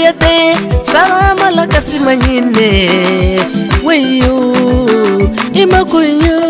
yate Sarama la kasimanyine Weyo Imakunyo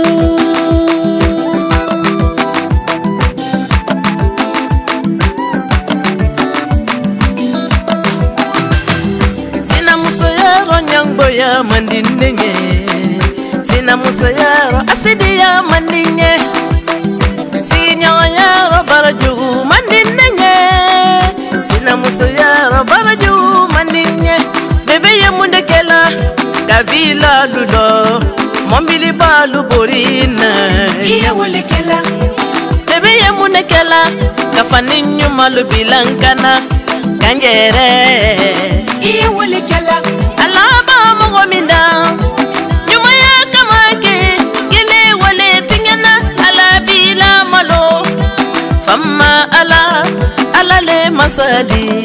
Sina musayaro nyangboya mandinenge Sina musayaro asidiya mandinge Sinyayaro baraju mandinenge Sina musayaro baraju mandinge Bebe ye mundekela Kavila dudo Mombili balu borina Iye wulekela Bebe ye mundekela Kafaninyu malu bilankana Kanjere Iye wulekela Alaba mongominda Nyuma ya kamake Gile wale tingena Ala bila malo Fama ala le masadi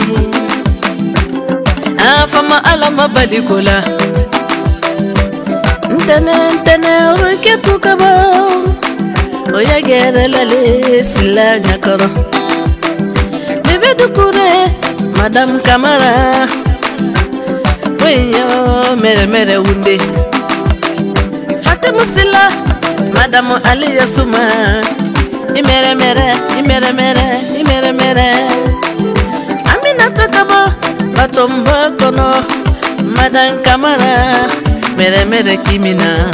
Fama ala mabalikola Ntene ruke tukaba Oya gere lale sila nyakoro Bebe dukure Madame Kamara Weyo mere wunde Fatima Sila Madame Ali Yasuma Imere Aminata Kabo Batomba kono Madame Kamara mere kimina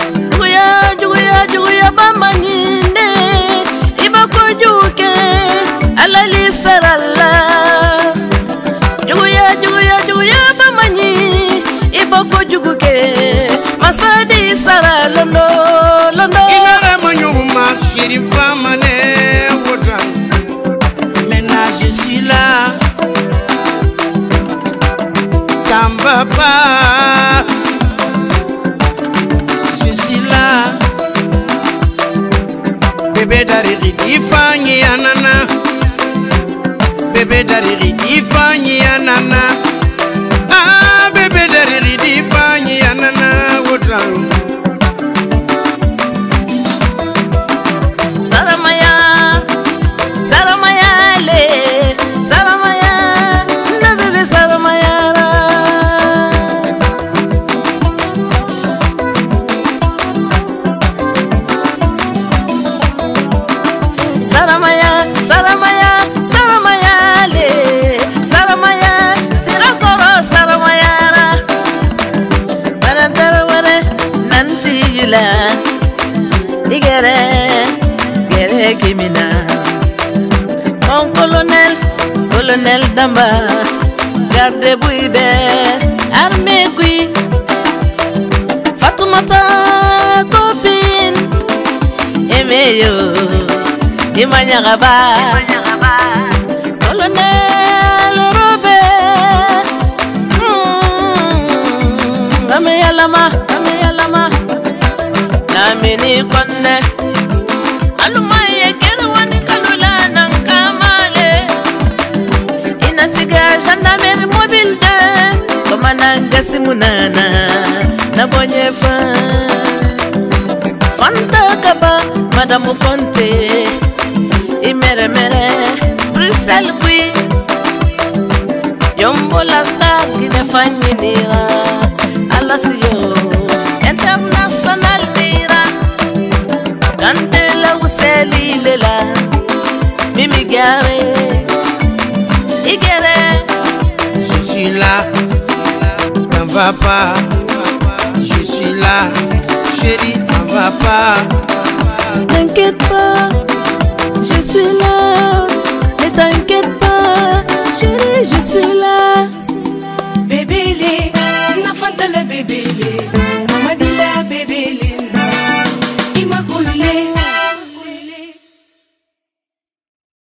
Juguya bamba nyinde Ibako juke Alali sarala Juguya bamba nyi Ibako juguke Masadi sarala londo Inara manyuma shirifa mane wotra Maintenant je suis là Papa, je suis là. Bébé dariri difanyi anana. Bébé dariri difanyi anana. Ah, bébé dariri difanyi anana. Wotra. Saramaya le. Saramaya, na bébé saramaya. Saramaya le Saramaya Sirakoro Saramayara Barantara ware Nanti yula Igere kimina Mon colonel Damba Garde buibe Armée kui Fatoumata copine Emeyo Imanya gaba Colonel Robert Ameyalama Namini konne Alumaye gerwani kalula nankamale Inasiga gendarmerie mobile de Komananga simunana Nabonye fa Fanta kaba Madame Conte Imere Bruxelles kui Yombo la star qui ne fanyi nira Alasio International nira Kandela useli lela Mimi gare Igere Je suis là. T'en vas pas. Je suis là. Chérie, t'en vas pas. T'inquiète pas Je suis là